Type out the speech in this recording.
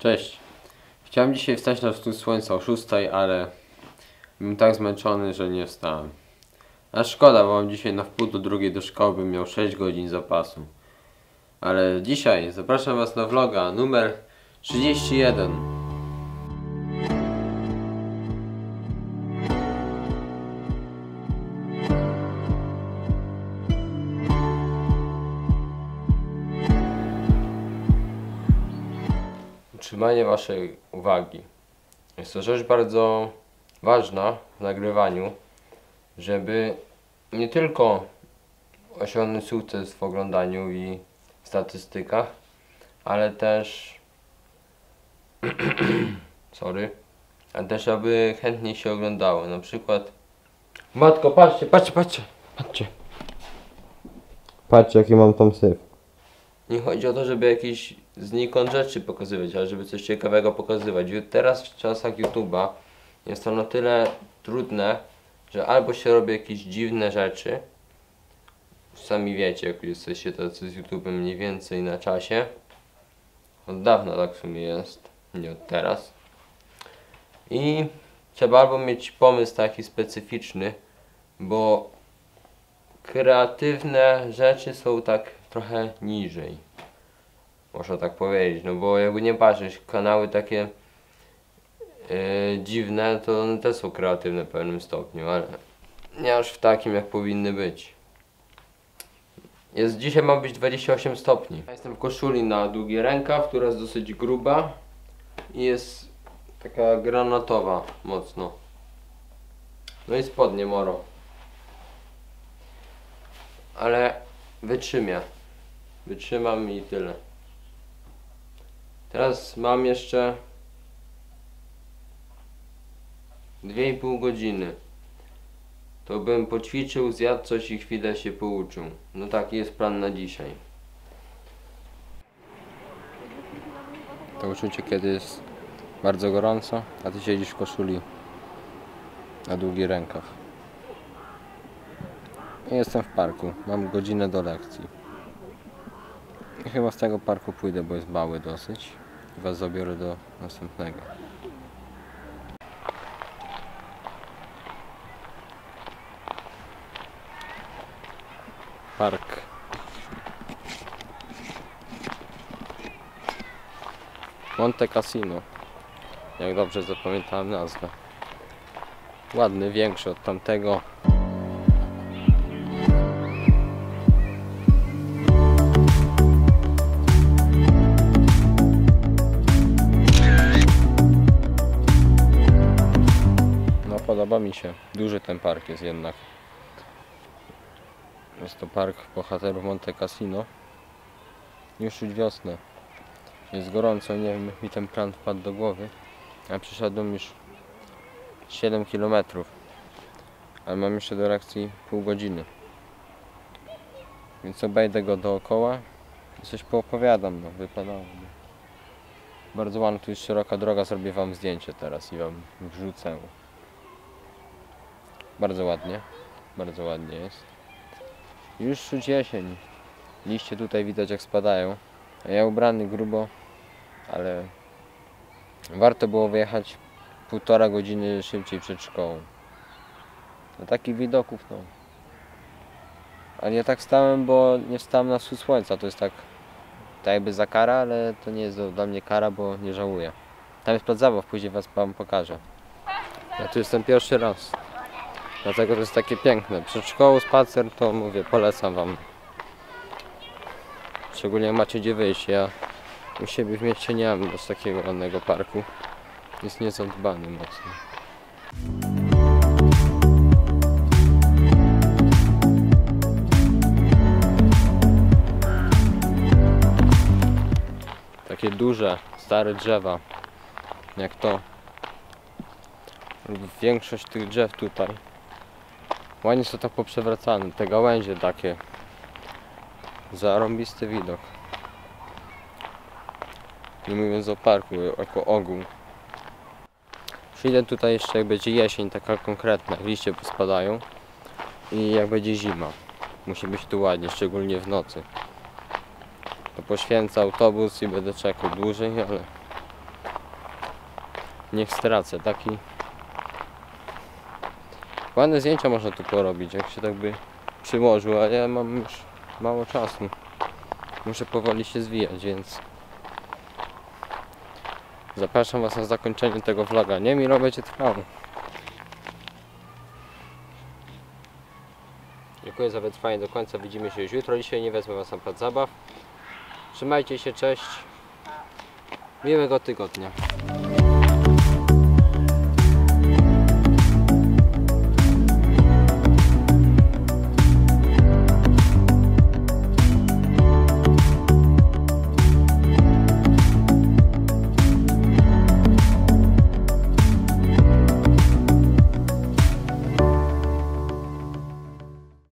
Cześć. Chciałem dzisiaj wstać na wschód słońca o 6, ale byłem tak zmęczony, że nie wstałem. A szkoda, bo mam dzisiaj na wpół do drugiej do szkoły, bym miał 6 godzin zapasu. Ale dzisiaj zapraszam Was na vloga numer 31. Utrzymanie Waszej uwagi. Jest to rzecz bardzo ważna w nagrywaniu, żeby nie tylko osiągnąć sukces w oglądaniu i statystykach, ale też ale też aby chętniej się oglądało. Na przykład matko, patrzcie. Patrzcie, jaki mam tam syf. Nie chodzi o to, żeby jakieś znikąd rzeczy pokazywać, ale żeby coś ciekawego pokazywać. Teraz w czasach YouTube'a jest to na tyle trudne, że albo się robi jakieś dziwne rzeczy, sami wiecie, jak jesteście tacy z YouTube'em mniej więcej na czasie. Od dawna tak w sumie jest, nie od teraz. I trzeba albo mieć pomysł taki specyficzny, bo kreatywne rzeczy są tak trochę niżej, można tak powiedzieć, no bo jakby nie patrzeć, kanały takie dziwne, to one też są kreatywne w pewnym stopniu, ale nie aż w takim, jak powinny być. Dzisiaj ma być 28 stopni. Ja jestem w koszuli na długi rękaw, która jest dosyć gruba i jest taka granatowa mocno. No i spodnie moro. Ale wytrzymam i tyle. Teraz mam jeszcze 2,5 godziny. To bym poćwiczył, zjadł coś i chwilę się pouczył. No taki jest plan na dzisiaj. To uczucie, kiedy jest bardzo gorąco, a ty siedzisz w koszuli na długi rękaw. Jestem w parku, mam godzinę do lekcji. I chyba z tego parku pójdę, bo jest mały dosyć. I was zabiorę do następnego. Park. Monte Cassino. Jak dobrze zapamiętałem nazwę. Ładny, większy od tamtego. Podoba mi się. Duży ten park jest jednak. Jest to park bohaterów Monte Cassino. Już czuć wiosnę. Jest gorąco, nie wiem jak mi ten plan wpadł do głowy. Ja przeszedłem już 7 km. Ale mam jeszcze do lekcji pół godziny. Więc obejdę go dookoła i coś poopowiadam, no wypadało. Bardzo ładna, tu jest szeroka droga, zrobię wam zdjęcie teraz i wam wrzucę. Bardzo ładnie jest. Już czuć jesień. Liście tutaj widać jak spadają. A ja ubrany grubo, ale warto było wyjechać 1,5 godziny szybciej przed szkołą. Do takich widoków, no. Ale ja tak stałem, bo nie wstałem na wschód słońca. To jest tak jakby za kara, ale to nie jest dla mnie kara, bo nie żałuję. Tam jest plac zabaw, później wam pokażę. Ja tu jestem pierwszy raz. Dlatego to jest takie piękne. Przed szkołą spacer to mówię, polecam wam. Szczególnie jak macie gdzie wyjść. Ja u siebie w mieście nie mam z takiego ładnego parku. Jest niezadbany mocno. Takie duże, stare drzewa. Jak to. Większość tych drzew tutaj. Ładnie są tak poprzewracane, te gałęzie takie. Zarąbisty widok. Nie mówiąc o parku, jako ogół. Przyjdę tutaj jeszcze jak będzie jesień, taka konkretna, liście pospadają. I jak będzie zima. Musi być tu ładnie, szczególnie w nocy. To poświęcę autobus i będę czekał dłużej, ale niech stracę. Taki ładne zdjęcia można tu porobić, jak się tak by przyłożył, ale ja mam już mało czasu. Muszę powoli się zwijać, więc zapraszam Was na zakończenie tego vloga. Nie wiem, ile będzie trwało. Dziękuję za wytrwanie do końca. Widzimy się już jutro. Dzisiaj nie wezmę Was na plac zabaw. Trzymajcie się, cześć. Miłego tygodnia.